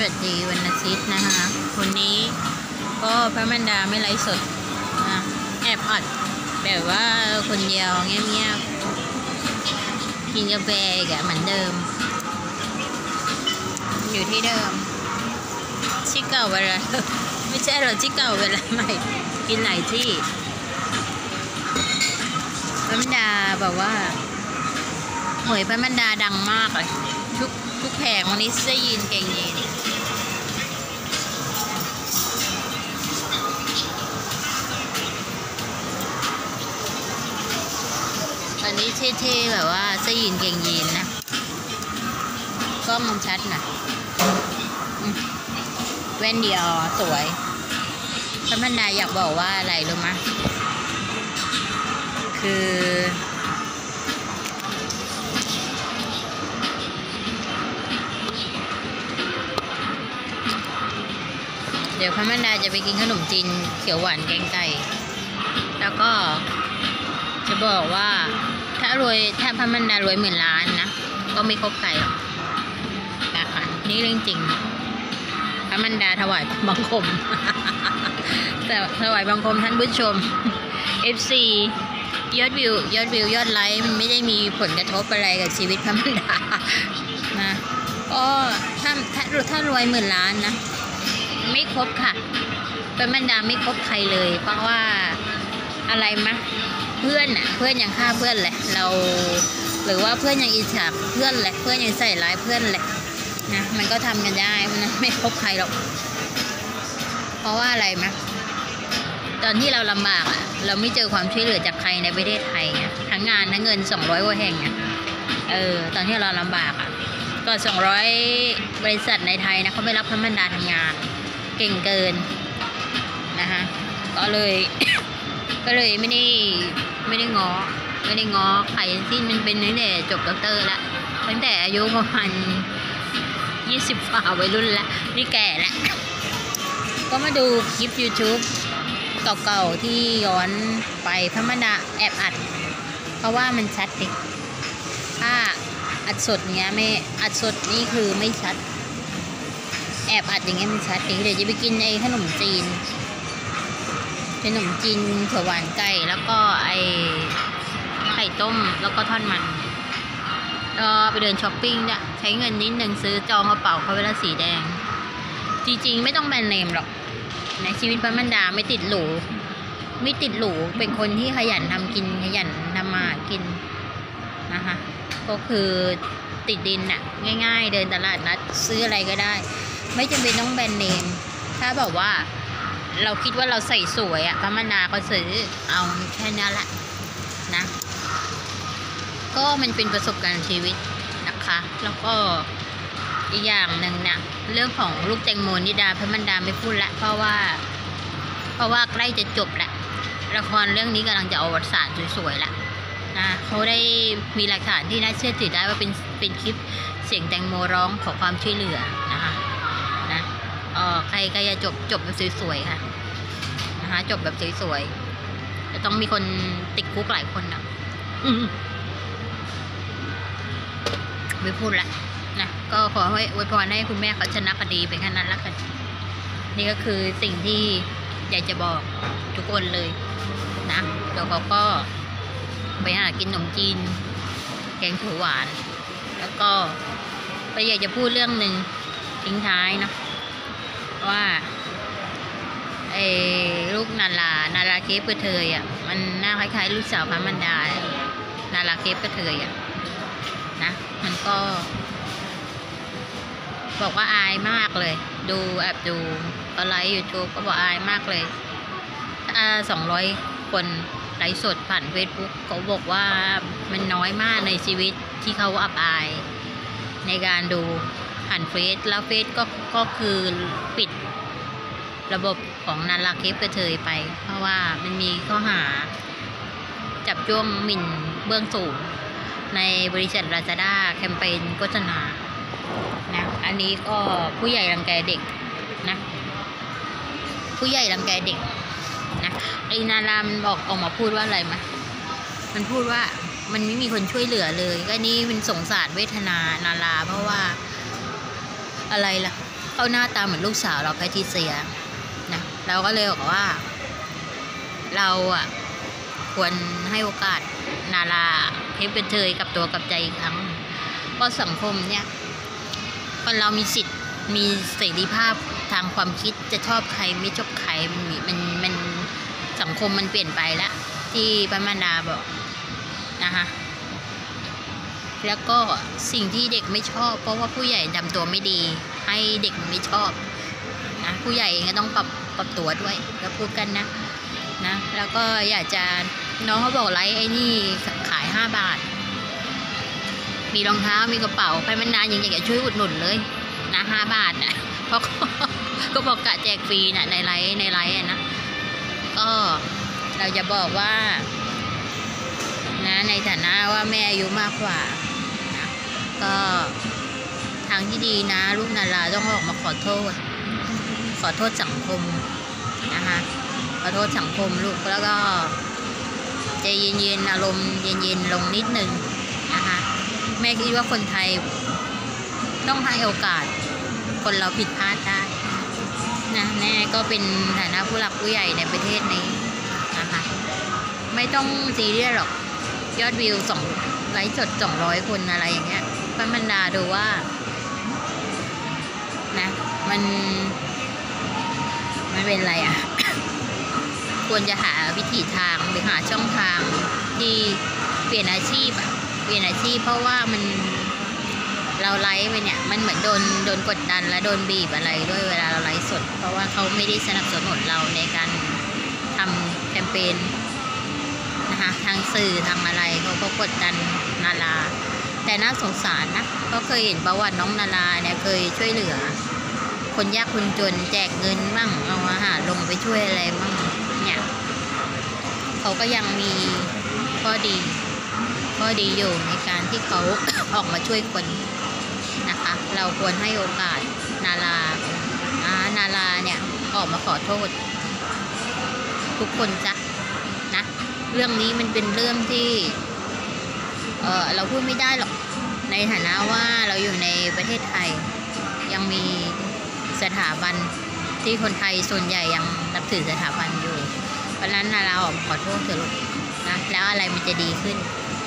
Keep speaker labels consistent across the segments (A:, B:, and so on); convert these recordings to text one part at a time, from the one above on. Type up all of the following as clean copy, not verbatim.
A: วัสดีวันอาทิตย์นะคะวันนี้ก็พระมันดาไม่ไลฟ์สดนะแอบอัดแบบว่าคนเดียวเงียบๆกินกาแฟกับเหมือนเดิมอยู่ที่เดิมที่เก่าเวลาไม่ใช่หรอที่เก่าเวลาใหม่กินหลายที่พระมันดาแบบว่าหวยพระมันดาดังมากเลยทุกแผงวันนี้ได้ยินเก่งยีนวันนี้เท่ๆแบบว่าได้ยินเก่งยีนนะกล้องมันชัดหน่อยแว่นเดียวสวยพระมันดาอยากบอกว่าอะไรรู้ไหมคือเดี๋ยวพระมันดาจะไปกินขนมจีนเขียวหวานแกงไก่แล้วก็จะบอกว่าถ้าพระมันดารวย10,000 ล้านนะก็ไม่ครบใครหรอกนะคะนี่เรื่องจริงพระมันดาถวายบังคม แต่ถวายบังคมท่านผู้ชม FC ยอดวิวยอดไลค์มันไม่ได้มีผลกระทบอะไรกับชีวิตพระมันดานะก็ถ้ารวย10,000 ล้านนะไม่ครบค่ะพระมันดาไม่ครบใครเลยเพราะว่าอะไรมะเพื่อนยังฆ่าเพื่อนแหละเราหรือว่าเพื่อนยังอิจฉาเพื่อนแหละเพื่อนยังใส่ร้ายเพื่อนแหละนะมันก็ทำกันได้มันไม่ครบใครหรอกเพราะว่าอะไรมะตอนที่เราลำบากเราไม่เจอความช่วยเหลือจากใครในประเทศไทยทั้งงานทั้งเงิน200 กว่าแห่งตอนที่เราลำบากก็200 บริษัทในไทยนะเขาไม่รับพระมันดาทำงานเก่งเกินนะคะก็เลย ไม่ได้ง้อใครที่มันเป็นตั้งแต่จบด็อกเตอร์แล้วตั้งแต่อายุประมาณ20 ฝ่าวัยรุ่นแล้วนี่แก่แล้วก็มาดูคลิป YouTube เก่าๆที่ย้อนไปพระมันดาแอบอัดเพราะว่ามันชัดดิถ้าอัดสดเนี้ยไม่อัดสดนี่คือไม่ชัดแอบอัดอย่างเงี้ยมันชัดดิเดี๋ยวจะไปกินขนมจีนเขียวหวานไก่แล้วก็ไข่ต้มแล้วก็ทอดมันก็ไปเดินช้อปปิ้งเนี่ยใช้เงินนิดนึงซื้อจองกระเป๋าเขาเวลาสีแดงจริงๆไม่ต้องแบรนด์เนมหรอกในชีวิตพระมันดาไม่ติดหรูเป็นคนที่ขยันทำกินขยันทำมากินนะคะก็คือติดดินง่ายๆเดินตลาดนัดซื้ออะไรก็ได้ไม่จำเป็นต้องแบรนด์เนมถ้าบอกว่าเราคิดว่าเราใส่สวยพระมันดาก็ซื้อเอาแค่นี้แหละนะก็มันเป็นประสบการณ์ชีวิตนะคะแล้วก็อีกอย่างหนึ่งนะเรื่องของลูกแตงโมนิดาพระมันดาไม่พูดละเพราะว่าใกล้จะจบละละครเรื่องนี้กำลังจะเอาวัตสารสวยๆละนะเขาได้มีหลักฐานที่น่าเชื่อถือได้ว่าเป็นคลิปเสียงแตงโมร้องขอความช่วยเหลือนะคะนะใครจะจบแบบสวยๆค่ะนะคะจบแบบสวยๆจะต้องมีคนติดคุกหลายคนไม่พูดละนะก็ขอให้อวยพรให้คุณแม่เขาชนะคดีไปแค่นั้นละกันนี่ก็คือสิ่งที่อยากจะบอกทุกคนเลยนะเดี๋ยวเขาก็ไปหากินขนมจีนแกงเขียวหวานแล้วก็ไปอยากจะพูดเรื่องหนึ่งทิ้งท้ายเนาะว่าลูกนาราเคฟกระเทยมันหน้าคล้ายๆลูกสาวพระมันดานาราเคฟกระเทยนะมันก็บอกว่าอายมากเลยแอบดูก็ไลฟ์ YouTube ก็บอกอายมากเลย200 คนไลฟ์สดผ่านเฟซบุ๊กเขาบอกว่ามันน้อยมากในชีวิตที่เขาอับอายในการดูผ่านเฟซแล้วเฟซก็คือปิดระบบของนาราเคฟกระเทยไปเพราะว่ามันมีข้อหาจับจ้วงหมิ่นเบื้องสูงในบริษัท Lazada แคมเปญโฆษณานะอันนี้ก็ผู้ใหญ่รังแกเด็กนะผู้ใหญ่รังแกเด็กนะนารามันออกมาพูดว่าอะไรมั้ยมันพูดว่ามันไม่มีคนช่วยเหลือเลยก็นี่มันสงสารเวทนานาราเพราะว่าอะไรล่ะเขาหน้าตาเหมือนลูกสาวเราแพทริเซียนะเราก็เลยบอกว่าเราอ่ะควรให้โอกาสนาราให้เป็นเธอกับตัวกับใจอีกครั้งเพราะสังคมเนี่ยคนเรามีสิทธิ์มีเสรีภาพทางความคิดจะชอบใครไม่ชอบใครมันสังคมมันเปลี่ยนไปแล้วที่พระมารดาบอกนะคะแล้วก็สิ่งที่เด็กไม่ชอบเพราะว่าผู้ใหญ่ทำตัวไม่ดีให้เด็กไม่ชอบนะผู้ใหญ่เองก็ต้องปรับตัวด้วยแล้วพูดกันนะแล้วก็อยากจะน้องเขาบอกไลฟ์ไอ้นี่ขาย5 บาทมีรองเท้ามีกระเป๋าไปมันนานยังอยากจะช่วยอุดหนุนเลยนะ5 บาทนะเพราะก็บอกกะแจกฟรีนะในไลฟ์นะก็เราจะบอกว่านะในฐานะว่าแม่อายุมากกว่านะก็ทางที่ดีนะลูกนาราต้องออกมาขอโทษสังคมนะคะขอโทษสังคมลูกแล้วก็ใจเย็นๆอารมณ์เย็นๆลงนิดนึงนะคะแม่คิดว่าคนไทยต้องให้โอกาสคนเราผิดพลาดได้นะแม่ก็เป็นฐานะผู้หลักผู้ใหญ่ในประเทศนี้นะคะไม่ต้องซีเรียสหรอกยอดวิวไลฟ์สด200 คนอะไรอย่างเงี้ยพระมารดาดูว่านะมันเป็นอะไรอ่ะ ควรจะหาวิธีทางหรือหาช่องทางที่เปลี่ยนอาชีพเพราะว่าเราไลฟ์ไปเนี่ยมันเหมือนโดนกดดันและโดนบีบอะไรด้วยเวลาเราไลฟ์สดเพราะว่าเขาไม่ได้สนับสนุนเราในการทำแคมเปญนะคะทางสื่อทางอะไรเขาก็กดดันนาราแต่น่าสงสารนะก็เคยเห็นประวัติน้องนาราเนี่ยเคยช่วยเหลือคนยากคนจนแจกเงินมั่งเอาอาหารลงไปช่วยอะไรมั่งเนี่ยเขาก็ยังมีข้อดีอยู่ในการที่เขา ออกมาช่วยคนนะคะเราควรให้โอกาสนาราเนี่ยออกมาขอโทษทุกคนจ้ะนะเรื่องนี้มันเป็นเรื่องที่เราพูดไม่ได้หรอกในฐานะว่าเราอยู่ในประเทศไทยยังมีสถาบันที่คนไทยส่วนใหญ่ยังนับถือสถาบันอยู่เพราะฉะนั้นเราออกมาขอโทษเถอะลูกนะแล้วอะไรมันจะดีขึ้น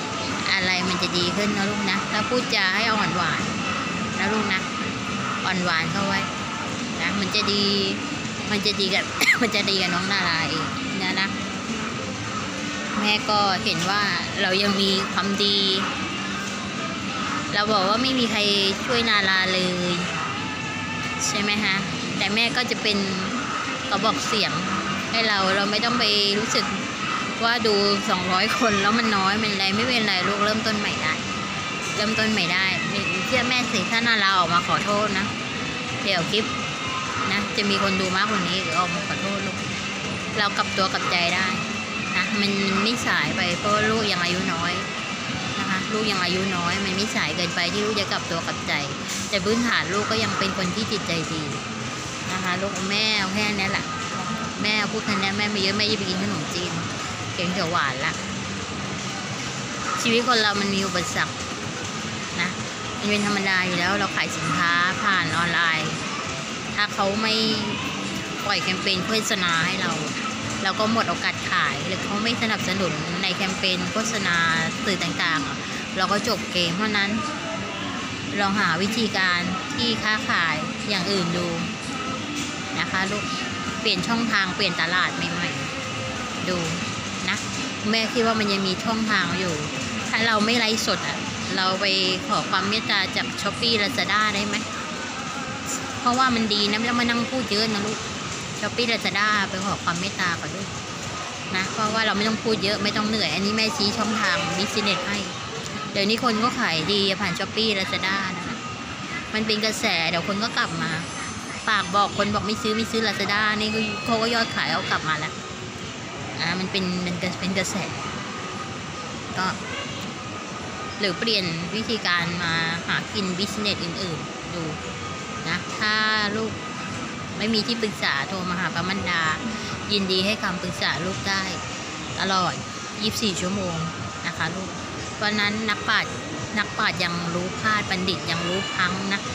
A: นะลูกนะถ้าพูดจาให้อ่อนหวานนะลูกนะอ่อนหวานเข้าไว้นะมันจะดีกับ มันจะดีกับน้องนาราเองนะแม่ก็เห็นว่าเรายังมีความดีเราบอกว่าไม่มีใครช่วยนาราเลยใช่ไหมฮะแต่แม่ก็จะเป็นกระบอกเสียงให้เราไม่ต้องไปรู้สึกว่าดู200 คนแล้วมันน้อยเป็นไรไม่เป็นไรลูกเริ่มต้นใหม่ได้เชื่อแม่สิถ้านาราออกมาขอโทษนะเดี๋ยวคลิปนะจะมีคนดูมากกว่านี้หรือออกมาขอโทษลูกเรากลับตัวกลับใจได้นะมันไม่สายไปเพราะลูกยังอายุน้อยนะคะลูกยังอายุน้อยมันไม่สายเกินไปที่ลูกจะกลับตัวกลับใจแต่พื้นฐานลูกก็ยังเป็นคนที่จิตใจดีนะคะลูกแม่เอาแค่นี้แหละแม่พูดแค่นี้แม่ไม่เยอะแม่จะไปกินขนมจีนเขียวหวานละชีวิตคนเรามันมีอุปสรรคนะมันเป็นธรรมดาอยู่แล้วเราขายสินค้าผ่านออนไลน์ถ้าเขาไม่ปล่อยแคมเปญโฆษณาให้เราก็หมดโอกาสขายหรือเขาไม่สนับสนุนในแคมเปญโฆษณาสื่อต่างๆเราก็จบเกมเพราะนั้นลองหาวิธีการที่ค้าขายอย่างอื่นดูนะคะลูกเปลี่ยนช่องทางเปลี่ยนตลาดใหม่ๆดูนะแม่คิดว่ามันยังมีช่องทางอยู่ถ้าเราไม่ไลฟ์สดเราไปขอความเมตตาจาก Shopee Lazada ได้ไหมเพราะว่ามันดีนะไม่ต้องมานั่งพูดเยอะนะลูก Shopee Lazada ไปขอความเมตตาก่อนด้วยนะเพราะว่าเราไม่ต้องพูดเยอะไม่ต้องเหนื่อยอันนี้แม่ชี้ช่องทางบิสเนสให้เดี๋ยวนี้คนก็ขายดีผ่าน Shopee Lazada นะคะมันเป็นกระแสเดี๋ยวคนก็กลับมาปากบอกคนบอกไม่ซื้อLazada นี่เขาก็ยอดขายเอากลับมาแล้วมันเป็นกระแสก็หรือเปลี่ยนวิธีการมาหากินบิสเนสอื่นๆดูนะถ้าลูกไม่มีที่ปรึกษาโทรมาหาป้ามันดายินดีให้คำปรึกษาลูกได้ตลอด24 ชั่วโมงนะคะลูกเพราะนั้นนักปราชญ์ยังรู้พลาดบัณฑิตยังรู้พังนะ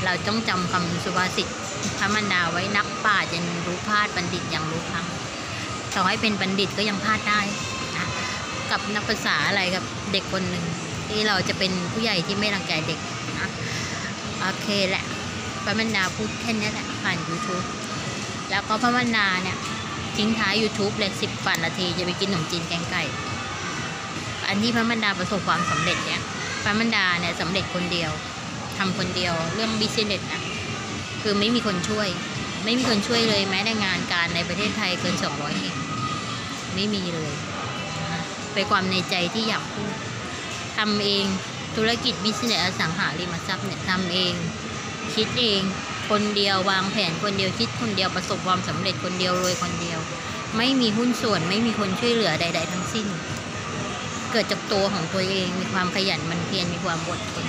A: เราต้องจำคำสุภาษิตพระมารดาไว้นักปราชญ์ยังรู้พลาดบัณฑิตยังรู้พลังต่อให้เป็นบัณฑิตก็ยังพลาดได้นะกับนักภาษาอะไรกับเด็กคนหนึ่งที่เราจะเป็นผู้ใหญ่ที่ไม่รังแกเด็กนะโอเคแหละพระมารดาพูดแค่นี้แหละผ่าน YouTube แล้วก็พระมารดาเนี่ยทิ้งท้าย YouTube เลย10 กว่านาทีจะไปกินขนมจีนแกงไก่อันที่พระมารดาประสบความสำเร็จเนี่ยพระมารดาเนี่ยสำเร็จคนเดียวทำคนเดียวเรื่องบิสเนสนะคือไม่มีคนช่วยเลยแม้แต่งานการในประเทศไทยเกิน200แห่งไม่มีเลยเป็นความในใจที่อยากพูดทำเองธุรกิจบิสเนสอสังหาริมทรัพย์เนี่ยทำเองคิดเองคนเดียววางแผนคนเดียวคิดคนเดียวประสบความสำเร็จคนเดียวรวยคนเดียวไม่มีหุ้นส่วนไม่มีคนช่วยเหลือใดๆทั้งสิ้นเกิดจากตัวของตัวเองมีความขยันหมั่นเพียรมีความอดทน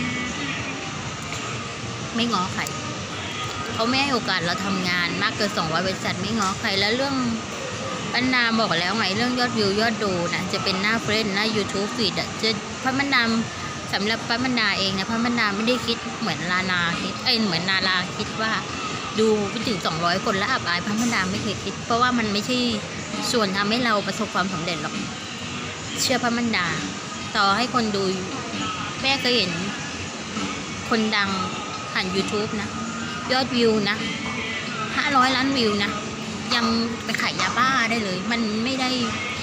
A: ไม่ง้อใครเขาไม่ให้โอกาสเราทำงานมากเกิน200 บริษัทไม่ง้อใครแล้วเรื่องพระมารดาบอกแล้วไงเรื่องยอดวิวยอดดูนะจะเป็นหน้าเฟซหน้า YouTube ฟีดจะพระมารดาสำหรับพระมารดาเองนะพระมารดาไม่ได้คิดเหมือนลานาคิดเหมือนนาราคิดว่าดูไปถึง200 คนแล้วอับอายพระมารดาไม่เคยคิดเพราะว่ามันไม่ใช่ส่วนทำให้เราประสบความสำเร็จหรอกเชื่อพระมารดาต่อให้คนดูแม่เคยเห็นคนดังผ่าน YouTube นะยอดวิวนะ500 ล้านวิวนะยังไปขายยาบ้าได้เลยมันไม่ได้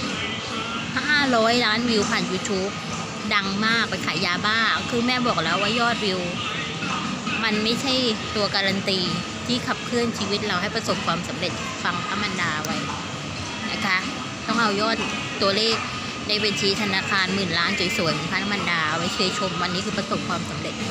A: 500 ล้านวิวผ่าน YouTube ดังมากไปขายยาบ้าคือแม่บอกแล้วว่ายอดวิวมันไม่ใช่ตัวการันตีที่ขับเคลื่อนชีวิตเราให้ประสบความสำเร็จฟังพระมารดาไว้นะคะต้องเอายอดตัวเลขในบัญชีธนาคาร10,000 ล้านสวยๆเหมือนพระมารดาไว้เชยชมวันนี้คือประสบความสำเร็จ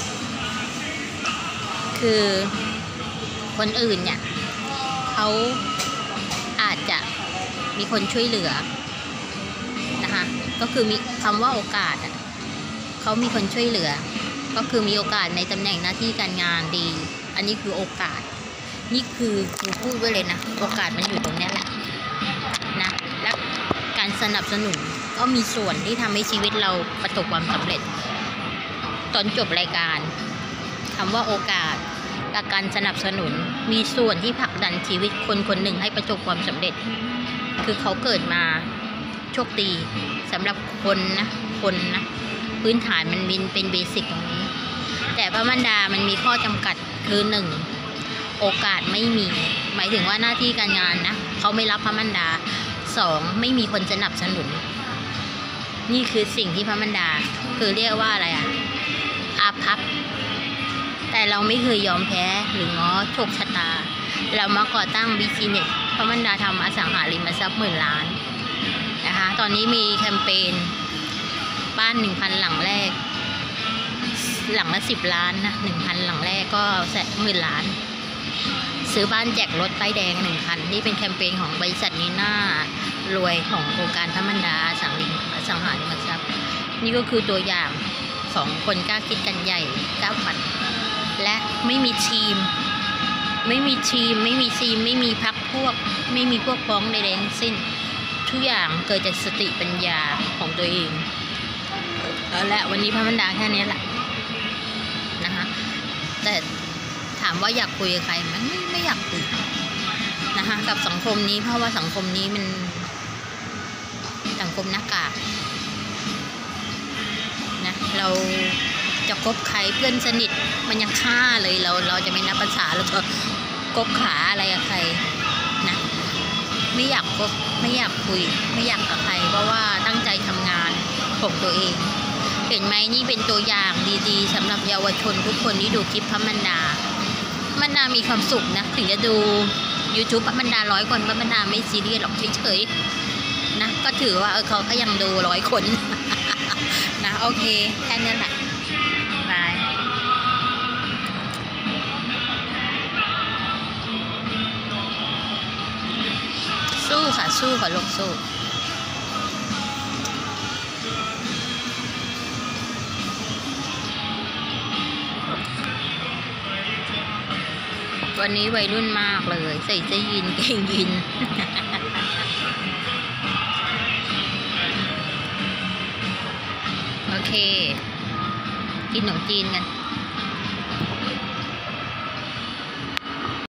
A: คือคนอื่นเนี่ยเขาอาจจะมีคนช่วยเหลือนะคะก็คือมีคำว่าโอกาสเขามีคนช่วยเหลือก็คือมีโอกาสในตำแหน่งหน้าที่การงานดีอันนี้คือโอกาสนี่คือพูดไว้เลยนะโอกาสมันอยู่ตรงนี้แหละนะและการสนับสนุนก็มีส่วนที่ทำให้ชีวิตเราประสบความสำเร็จตอนจบรายการคำว่าโอกาสกับการสนับสนุนมีส่วนที่ผลักดันชีวิตคนคนหนึ่งให้ประสบความสำเร็จคือเขาเกิดมาโชคดีสำหรับคนนะพื้นฐานมันเป็นเบสิกตรงนี้แต่พระมารดามันมีข้อจำกัดคือ1โอกาสไม่มีหมายถึงว่าหน้าที่การงานนะเขาไม่รับพระมารดา2ไม่มีคนสนับสนุนนี่คือสิ่งที่พระมารดาคือเรียกว่าอะไรอาภัพแต่เราไม่เคยยอมแพ้หรือง้อโชคชะตาเรามาก่อตั้งบิสเนสพระมารดาทำอสังหาริมทรัพย์10,000 ล้านนะคะตอนนี้มีแคมเปญบ้าน 1,000 หลังแรกหลังละ10 ล้านนะ 1,000 หลังแรกก็10,000 ล้านซื้อบ้านแจกรถป้ายแดง1 คันนี่เป็นแคมเปญของบริษัทนี้น่ารวยของโครงการพระมารดาอสังหาริมทรัพย์นี่ก็คือตัวอย่าง2 คนกล้าคิดกันใหญ่ก้าวฝันและไม่มีทีมไม่มีพรรคพวกไม่มีพวกพ้องใดๆทั้งสิ้นทุกอย่างเกิดจากสติปัญญาของตัวเองและวันนี้พระมารดาแค่นี้แหละนะคะแต่ถามว่าอยากคุยกับใครไหมไม่อยากคุยนะคะกับสังคมนี้เพราะว่าสังคมนี้มันสังคมหน้ากากนะเราจะคบใครเพื่อนสนิทมันยังฆ่าเลยเราจะไม่นับภาษาแล้วก็คบขาอะไรกับใครนะไม่อยากคบไม่อยากคุยไม่อยากกับใครเพราะว่าตั้งใจทำงานของตัวเองเห็นไหมนี่เป็นตัวอย่างดีๆสำหรับเยาวชนทุกคนที่ดูคลิปพระมารดามีความสุขนะถึงจะดู YouTube พระมารดา100 คนพระมารดาไม่ซีเรียสหรอกเฉยๆนะก็ถือว่าเขาก็ยังดู100 คนนะโอเคแค่นั้นแหละบายสู้ค่ะลูกสู้วันนี้วัยรุ่นมากเลยใส่เสื้อยีนเกงยีนโอเคกินขนมจีนกัน